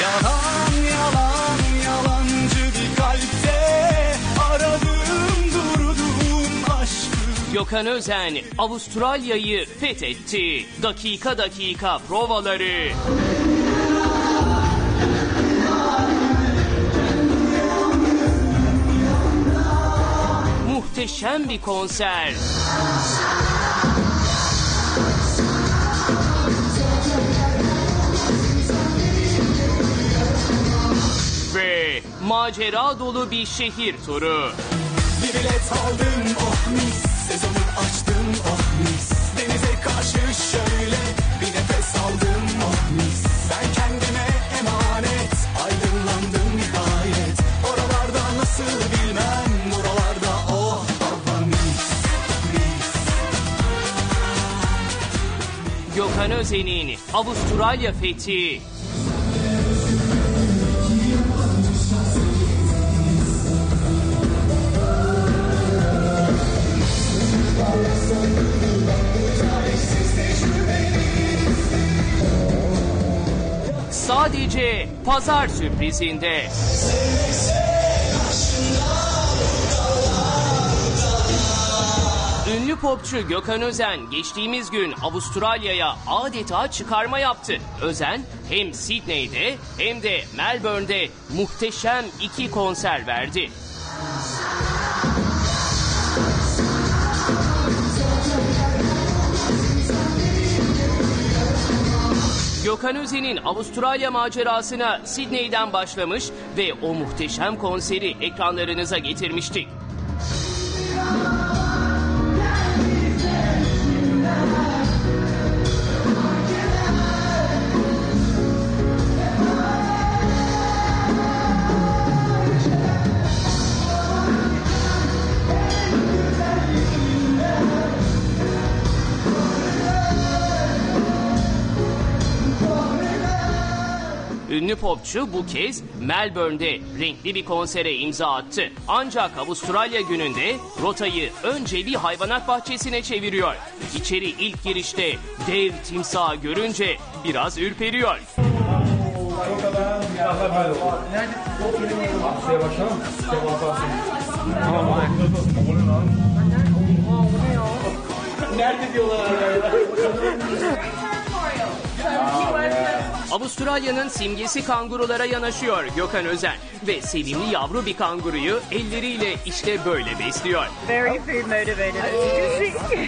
Yalan yalan yalancı bir kalpte aradım durdum aşkı. Gökhan Özen Avustralya'yı fethetti. Dakika dakika provaları. Muhteşem bir konser. Ve macera dolu bir şehir turu. Bir bilet aldım oh mis, sezonu açtım oh mis. Denize karşı şöyle bir nefes aldım oh mis. Ben kendime emanet, aydınlandım nihayet. Oralarda nasıl bilmem, buralarda oh baba mis, mis. Gökhan Özen'in Avustralya fethi. Sadece pazar sürprizinde. Ünlü popçu Gökhan Özen geçtiğimiz gün Avustralya'ya adeta çıkarma yaptı. Özen hem Sydney'de hem de Melbourne'de muhteşem 2 konser verdi. Gökhan Özen'in Avustralya macerasına Sydney'den başlamış ve o muhteşem konseri ekranlarınıza getirmiştik. Ünlü popçu bu kez Melbourne'de renkli bir konsere imza attı. Ancak Avustralya gününde rotayı önce bir hayvanat bahçesine çeviriyor. İçeri ilk girişte dev timsahı görünce biraz ürperiyor. Nerede diyorlar? Avustralya'nın simgesi kangurulara yanaşıyor Gökhan Özen ve sevimli yavru bir kanguruyu elleriyle işte böyle besliyor. Very food motivated, as you can see.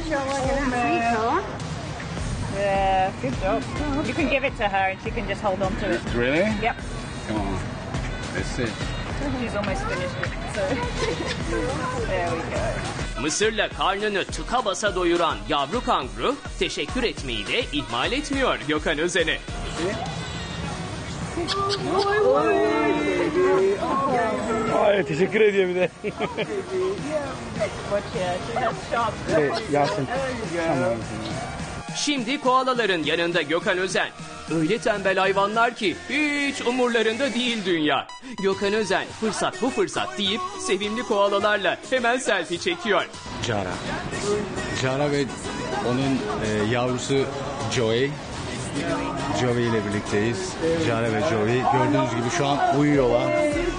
Yeah, good job. You can give it to her and she can just hold on to it. Really? Yep. Come on. Let's see. She's almost finished it. So there we go. Mısır'la karnını tıka basa doyuran yavru kanguru teşekkür etmeyi de ihmal etmiyor Gökhan Özen'e. Ay teşekkür ediyor bir de. Yasin. Şimdi koalaların yanında Gökhan Özen. Öyle tembel hayvanlar ki hiç umurlarında değil dünya. Gökhan Özen fırsat bu fırsat deyip sevimli koalalarla hemen selfie çekiyor. Jara ve onun yavrusu Joey. Joey ile birlikteyiz. Jara ve Joey. Gördüğünüz gibi şu an uyuyorlar.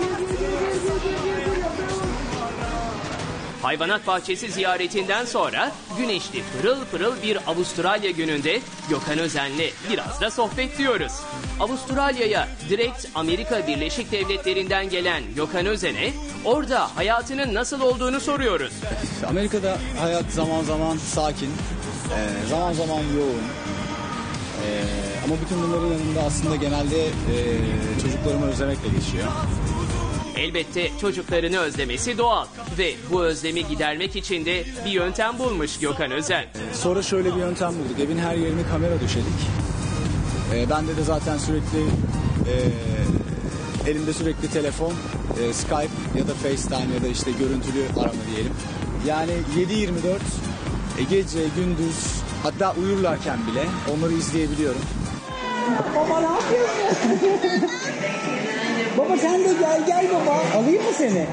Hayvanat bahçesi ziyaretinden sonra güneşli pırıl pırıl bir Avustralya gününde Gökhan Özen'le biraz da sohbet diyoruz. Avustralya'ya direkt Amerika Birleşik Devletleri'nden gelen Gökhan Özen'e orada hayatının nasıl olduğunu soruyoruz. Amerika'da hayat zaman zaman sakin, zaman zaman yoğun. Ama bütün bunların yanında aslında genelde çocuklarımı özlemekle geçiyor. Elbette çocuklarını özlemesi doğal ve bu özlemi gidermek için de bir yöntem bulmuş Gökhan Özen. Sonra şöyle bir yöntem bulduk. Evin her yerine kamera döşedik. Bende de zaten sürekli elimde sürekli telefon, Skype ya da FaceTime ya da işte görüntülü arama diyelim. Yani 7/24 gece, gündüz, hatta uyurlarken bile onları izleyebiliyorum. Baba ne yapıyorsun? Baba sen de gel baba. Alayım mı seni?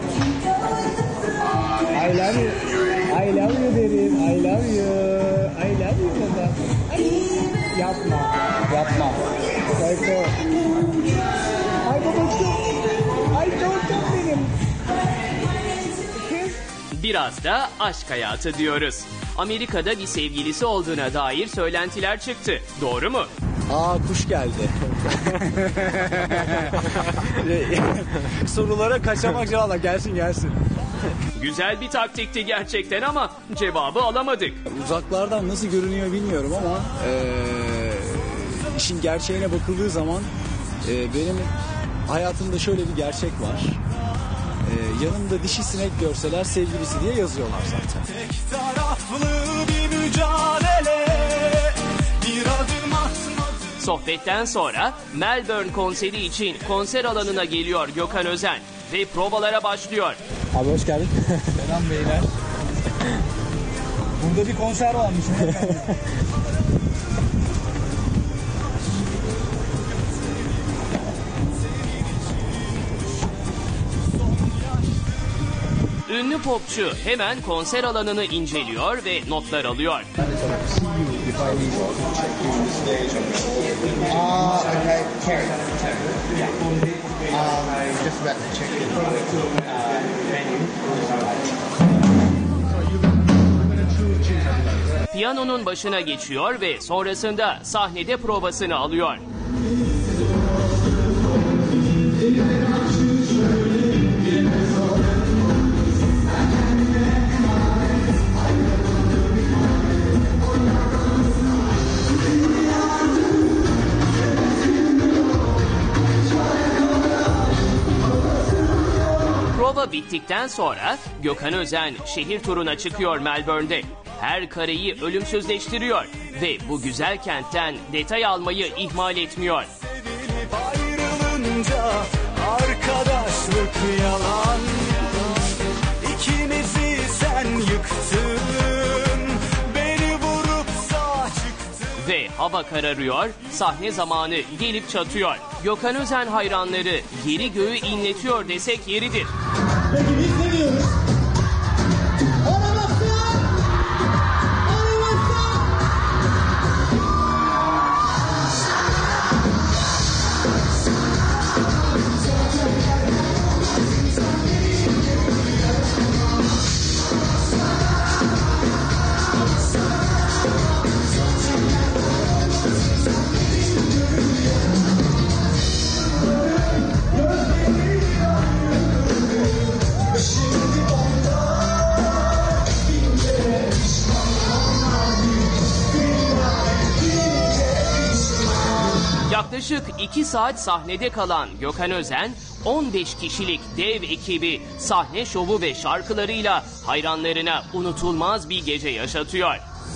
I love you. I love you derim. I love you. I love you baba. Yapma. Yapma. Psycho. Ay babacığım. Ay tortum benim. Biraz da aşk hayatı diyoruz. Amerika'da bir sevgilisi olduğuna dair söylentiler çıktı. Doğru mu? Kuş geldi. Sorulara kaçamak cevaplar. Gelsin. Güzel bir taktikti gerçekten ama cevabı alamadık. Uzaklardan nasıl görünüyor bilmiyorum ama işin gerçeğine bakıldığı zaman benim hayatımda şöyle bir gerçek var. Yanımda dişi sinek görseler sevgilisi diye yazıyorlar zaten. Tek taraflı bir mücadele, bir adım atmadım. Sohbetten sonra Melbourne konseri için konser alanına geliyor Gökhan Özen ve provalara başlıyor. Abi hoş geldin. Selam beyler. Burada bir konser varmış. Ünlü popçu hemen konser alanını inceliyor ve notlar alıyor. Okay, Terry. Yeah. Just about to check it. Menu. Piyanonun başına geçiyor ve sonrasında sahnede provasını alıyor. Prova bittikten sonra Gökhan Özen şehir turuna çıkıyor Melbourne'de. Her kareyi ölümsüzleştiriyor ve bu güzel kentten detay almayı ihmal etmiyor. Sevilip ayrılınca arkadaşlık yalan. İkimizi sen yıktın, beni vurup sağ çıktın. Ve hava kararıyor, sahne zamanı gelip çatıyor. Gökhan Özen hayranları yeri göğü inletiyor desek yeridir. Peki biz ne diyoruz? Yaklaşık 2 saat sahnede kalan Gökhan Özen, 15 kişilik dev ekibi sahne şovu ve şarkılarıyla hayranlarına unutulmaz bir gece yaşatıyor.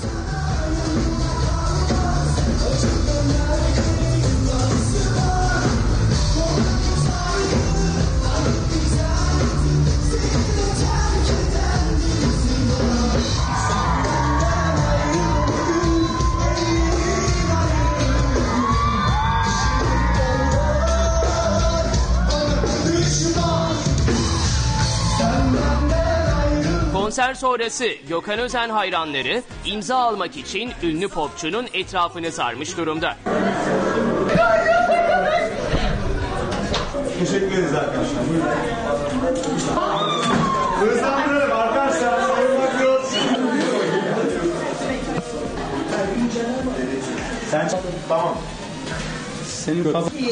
Konser sonrası Gökhan Özen hayranları imza almak için ünlü popçunun etrafını sarmış durumda. Teşekkür ederiz arkadaşlar. Hızlandıralım arkadaşlar. Sayılmak yok. Sen tamam. Senin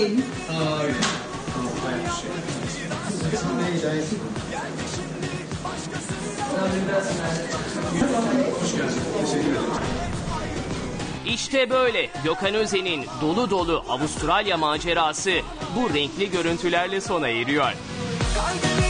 İşte böyle Gökhan Özen'in dolu dolu Avustralya macerası bu renkli görüntülerle sona eriyor. Kalbimi